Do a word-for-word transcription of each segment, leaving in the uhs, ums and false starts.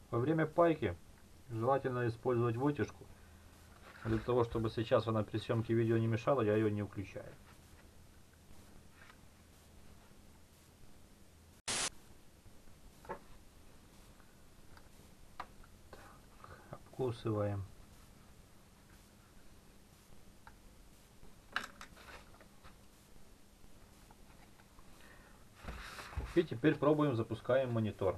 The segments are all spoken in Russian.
Во время пайки желательно использовать вытяжку. Для того, чтобы сейчас она при съемке видео не мешала, я ее не включаю. Так, обкусываем. И теперь пробуем, запускаем монитор.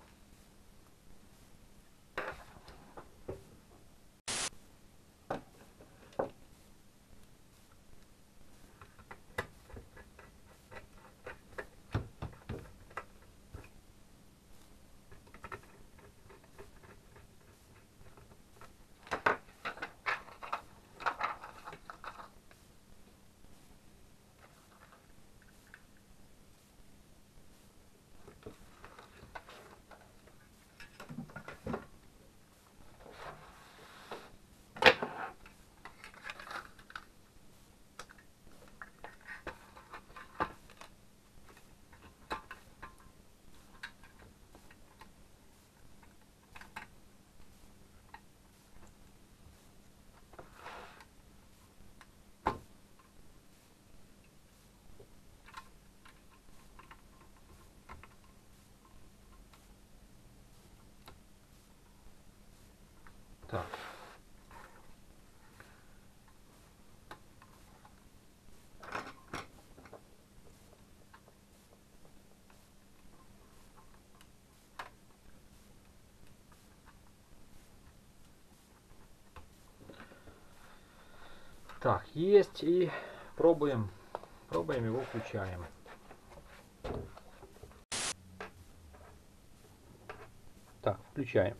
Так. Так, есть, и пробуем, пробуем его, включаем. Так, включаем.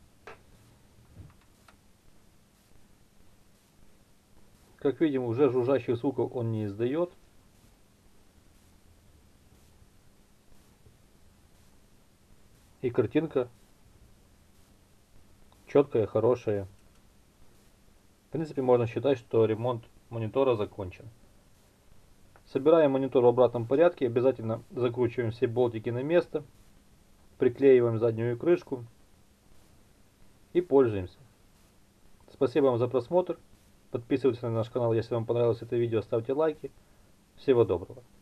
Как видим, уже жужжащих звуков он не издает. И картинка четкая, хорошая. В принципе, можно считать, что ремонт монитора закончен. Собираем монитор в обратном порядке. Обязательно закручиваем все болтики на место. Приклеиваем заднюю крышку. И пользуемся. Спасибо вам за просмотр. Подписывайтесь на наш канал, если вам понравилось это видео. Ставьте лайки. Всего доброго.